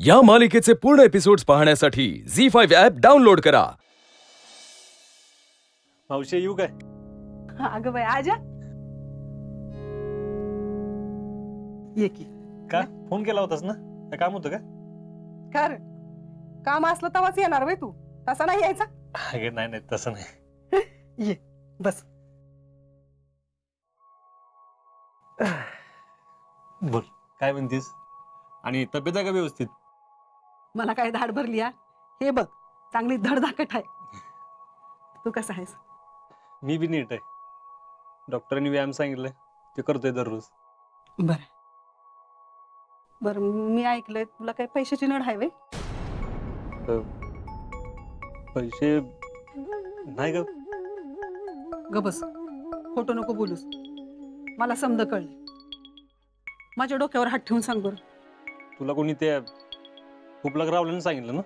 या मालिकेचे पूर्ण एपिसोड्स पाहण्यासाठी झी5 ॲप डाउनलोड करा। मावशी येऊ काय? अगं बाई आजा ये की। का फोन केला होतास ना? काय काम होतं का? कर काम असलं तवाच येणार बाई तू, तसा नाही यायचा। अगे नाही नाही तसं नाही। ये बस। बोल काय म्हणतीस? आणि तब्येत आहे का व्यवस्थित? मला काय धाड भरली हा? हे बघ चांगली धडधाकट आहे। तू कसा आहेस? मी बी नीट आहे। डॉक्टरांनी व्यायाम सांगितलंय ते करतोय दररोज। बर बर, मी ऐकलंय तुला काही पैशाची नड आहे वे? पैसे नाही ग। ग बस, खोटं नको बोलूस। मला समज कळलं। माझ्या डोक्यावर हात ठेवून सांग बरं। तुला कोणी ते उपलग रावल्यानं सांगितलं ना?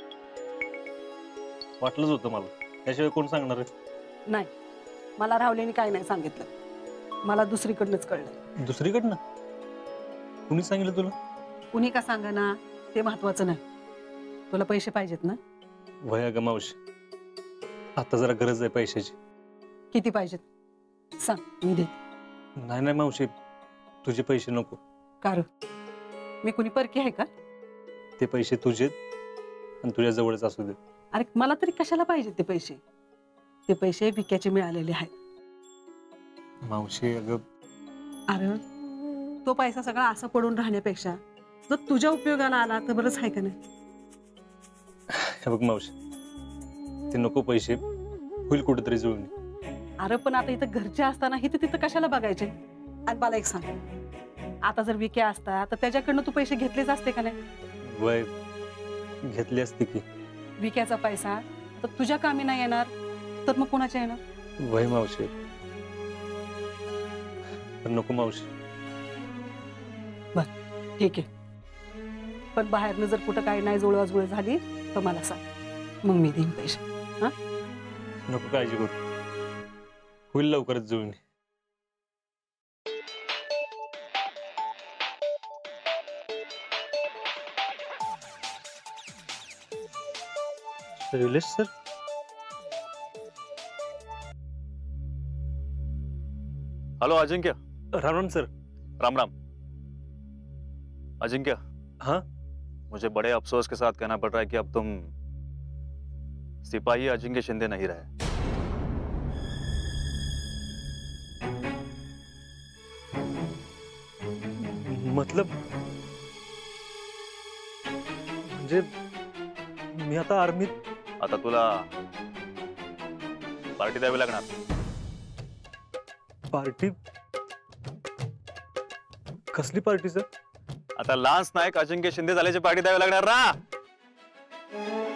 वाटलंच होतं मला, त्याशिवाय कोण सांगणार आहे? नाही, मला रावलेनी काय नाही सांगितलं, मला दुसरीकडनंच कळलं। दुसरीकडनं? कुणी सांगितलं तुला? कुणी का सांगा ना ते महत्वाचं नाही। तुला पैसे पाहिजेत ना? वया ग मावशी, आता जरा गरज आहे पैशाची। किती पाहिजेत सांग, मी देते। नाही नाही मावशी, तुझे पैसे नको। कार मी कुणी परकी आहे का? ते पैसे तुझेत आणि तुझ्या जवळच असू दे। अरे मला तरी कशाला पाहिजे ते पैसे? ते पैसे विक्याचे मिळालेले आहेत। मावशी अगं, अरे तो पैसा सगळा असा पडून राहण्यापेक्षा जर तुझ्या उपयोगाला आला तर बरंच आहे का नाही? हे बघ मावशी, ते नको पैसे, होईल कुठेतरी जुळून। अरे पण आता इथं घरचे असताना इथं तिथं कशाला बघायचे? आणि मला एक सांग, आता जर विक्या असता तर त्याच्याकडनं तू पैसे घेतलेच असते का नाही? वय घेतली असती की। विक्याचा पैसा तर तुझ्या कामी नाही येणार तर मग कोणाच्या येणार? वय मावशी, पण नको मावशी। बर ठीक आहे, पण बाहेरनं जर कुठं काही नाही जुळवाजुळव झाली तर मला सांग, मग मी देईन पैसे। हा नको काळजी करू, होईल लवकरच जुळून। Shailesh sir, hello Ajinkya. Ram Ram sir. Ram Ram. Ajinkya, हाँ? मुझे बड़े अफसोस के साथ कहना पड़ रहा है कि अब तुम सिपाही अजिंक्य शिंदे नहीं रहे। मतलब म्हणजे मी आता आर्मीत? आता तुला पार्टी द्यावी लागणार। पार्टी? कसली पार्टी सर? आता लान्स नायक अजिंक्य शिंदे झाल्याची पार्टी द्यावी लागणार ना।